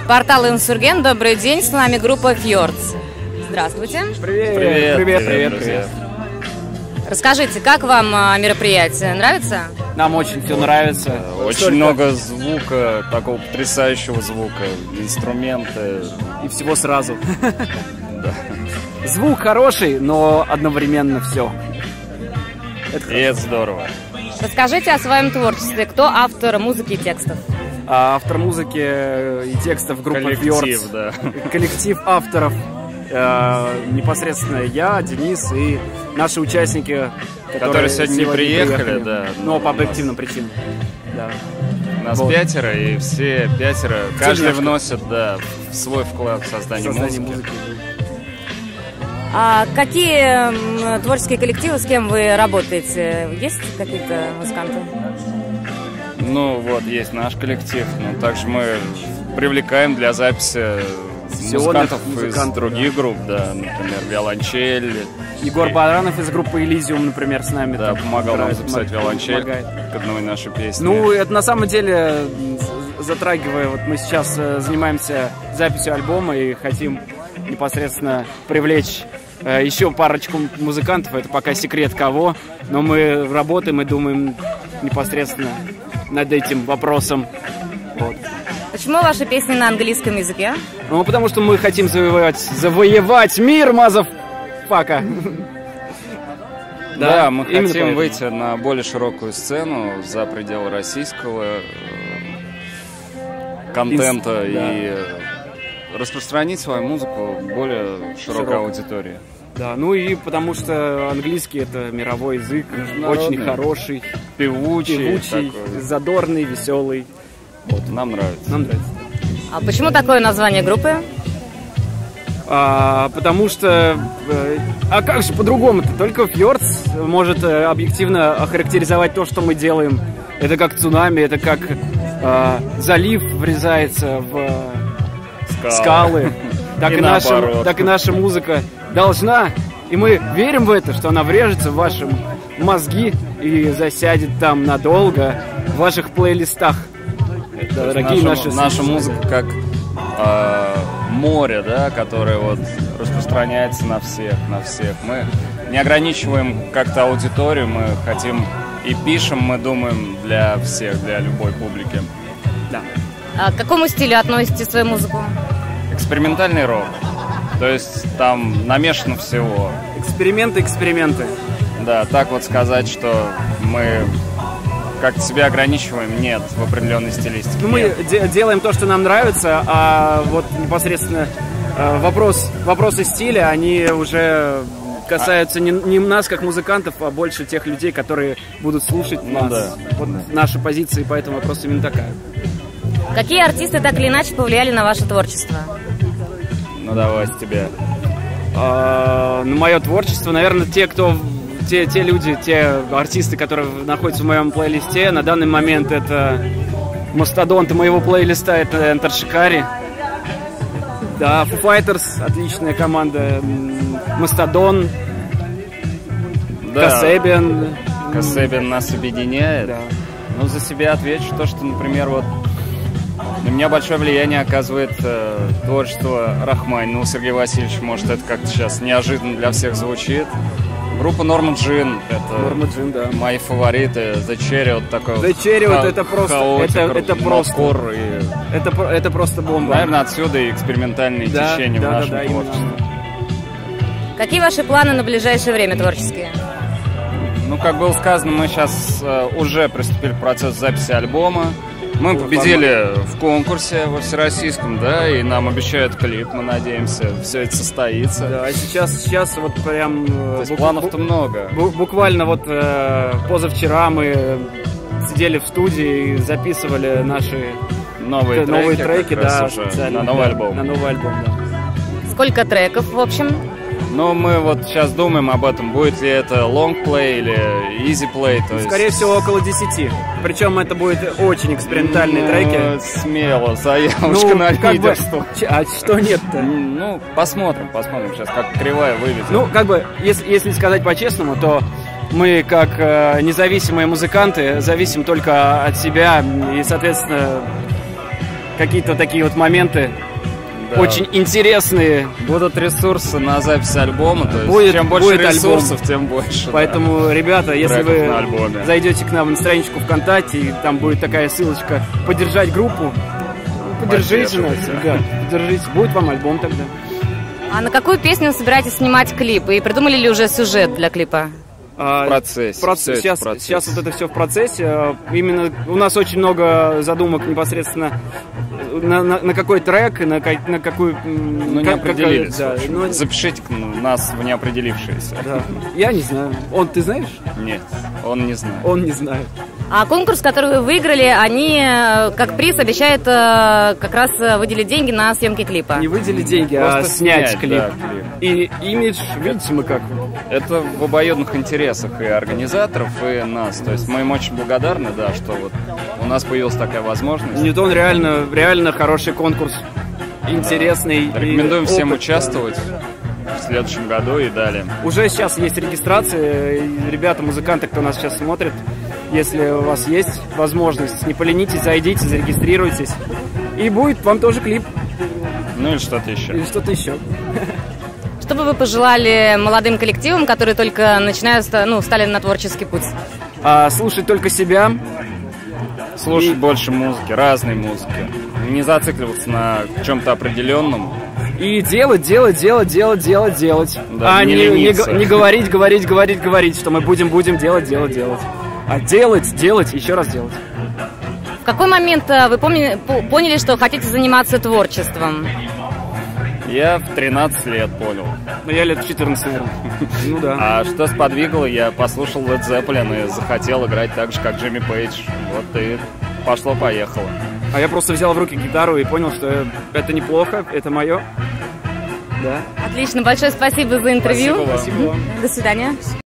Портал Инсургент, добрый день, с нами группа Fjords. Здравствуйте. Привет. Расскажите, как вам мероприятие? Нравится? Нам очень все нравится. Очень много звука, такого потрясающего звука, инструменты. И всего сразу. Звук хороший, но одновременно все. И это здорово. Расскажите о своем творчестве. Кто автор музыки и текстов? Автор музыки и текстов группы Fjords. Да. Коллектив авторов. Непосредственно я, Денис и наши участники, которые сегодня не приехали, да. Но по объективным причинам. Да. Нас вот. 5, и все 5, каждый вносит свой вклад в создание музыки. А какие творческие коллективы, с кем вы работаете? Есть какие-то музыканты? Ну вот, есть наш коллектив, но также мы привлекаем для записи музыкантов из других групп, да, например, «Виолончель». Егор Баранов из группы «Элизиум», например, с нами. Да, помогал нам записать «Виолончель» к одной нашей песне. Ну, это на самом деле, затрагивая, вот мы сейчас занимаемся записью альбома и хотим непосредственно привлечь еще парочку музыкантов, это пока секрет кого, но мы работаем и думаем непосредственно над этим вопросом. Вот. Почему ваши песни на английском языке? Ну, потому что мы хотим завоевать мир, мазафака. Да, мы хотим выйти на более широкую сцену за пределы российского контента и распространить свою музыку более широкой аудитории. Да, ну и потому что английский это мировой язык, очень хороший, певучий, задорный, веселый. Вот, нам нравится. А почему такое название группы? Потому что... А как же по-другому-то? Только Fjords может объективно охарактеризовать то, что мы делаем. Это как цунами, это как залив врезается в скалы. Так и наша музыка должна, и мы верим в это, что она врежется в ваши мозги и засядет там надолго в ваших плейлистах. Дорогие наша музыка как море, да, которое вот распространяется на всех. Мы не ограничиваем как-то аудиторию, мы хотим и пишем, мы думаем для всех, для любой публики. Да. А к какому стилю относите свою музыку? Экспериментальный рок. То есть там намешано всего. Эксперименты. Да, так вот сказать, что мы как-то себя ограничиваем, нет, в определенной стилистике. Ну, мы делаем то, что нам нравится, а вот непосредственно вопросы стиля, они уже касаются не нас как музыкантов, а больше тех людей, которые будут слушать нас. Да. Вот наши позиции по этому вопросу именно такая. Какие артисты так или иначе повлияли на ваше творчество? Ну давай с тебя. На мое творчество, наверное, те люди, те артисты, которые находятся в моем плейлисте. На данный момент это мастодонты моего плейлиста, это Enter Shikari. Да, Foo Fighters, отличная команда. Мастодон, Касебиан. Касебиан нас объединяет. Да. Ну, за себя отвечу то, что, например, вот на меня большое влияние оказывает творчество Рахманинова Сергея Васильевича. Может, это как-то сейчас неожиданно для всех звучит. Группа Norma Jean, это мои фавориты. The Chariot такой. The Chariot это просто бомба. Наверное, отсюда и экспериментальные течения в нашем творчестве. Какие ваши планы на ближайшее время творческие? Ну, как было сказано, мы сейчас уже приступили к процессу записи альбома. Мы победили в конкурсе во всероссийском, да, и нам обещают клип, мы надеемся, все это состоится. Да, а сейчас вот прям... То есть планов-то много. Буквально вот позавчера мы сидели в студии и записывали наши новые треки, да, на новый альбом. На новый альбом, да. Сколько треков, в общем? Ну, мы вот сейчас думаем об этом, будет ли это long play или easy play. То есть... Скорее всего, около 10. Причем это будет очень экспериментальные треки. Смело, заявочка на лидерство. А что нет-то? Ну, посмотрим сейчас, как кривая выведет. Ну, как бы, если сказать по-честному, то мы, как независимые музыканты, зависим только от себя. И, соответственно, какие-то такие вот моменты Да. очень интересные. Будут ресурсы на запись альбома, то есть Будет- чем больше будет ресурсов, тем больше. Поэтому, ребята, если Треков на вы альбоме. зайдете к нам на страничку ВКонтакте, и там будет такая ссылочка «Поддержать группу», поддержите нас, Поддерживайте. ребят, поддержите. Будет вам альбом тогда. А на какую песню собираетесь снимать клип? И придумали ли уже сюжет для клипа? В процессе. Всё это Сейчас, в процессе. сейчас вот это все в процессе. Именно у нас очень много задумок непосредственно на какой трек, на какую... Ну, не определились. Да, в общем. ну, Запишите нас в неопределившиеся. да. Я не знаю. Ты знаешь? Нет, он не знает. Он не знает. А конкурс, который вы выиграли, они как приз обещают как раз выделить деньги на съемки клипа. Не выделить деньги, а Просто снять снять, клип. да, клип. И имидж, видите мы как? Это в обоюдных интересах и организаторов, и нас. То есть мы им очень благодарны, да, что вот у нас появилась такая возможность. Ньютон реально хороший конкурс. Интересный. и Рекомендуем всем опыт. участвовать в следующем году и далее. Уже сейчас есть регистрация. И ребята, музыканты, кто нас сейчас смотрит, если у вас есть возможность, не поленитесь, зайдите, зарегистрируйтесь. И будет вам тоже клип Ну или что-то еще. или что-то еще. Что бы вы пожелали молодым коллективам, которые только начинают, стали на творческий путь? Слушать только себя. Слушать И- больше музыки, разной музыки. Не зацикливаться на чем-то определенном. И делать. Да, не лениться. не говорить, что мы будем делать. А делать, еще раз делать. В какой момент вы поняли, что хотите заниматься творчеством? Я в 13 лет понял. Ну, я лет 14, наверное. Ну да. А что сподвигло? Я послушал Led Zeppelin и захотел играть так же, как Джимми Пейдж. Вот и пошло-поехало. А я просто взял в руки гитару и понял, что это неплохо, это мое. Да. Отлично, большое спасибо за интервью. Спасибо вам. Спасибо вам. До свидания.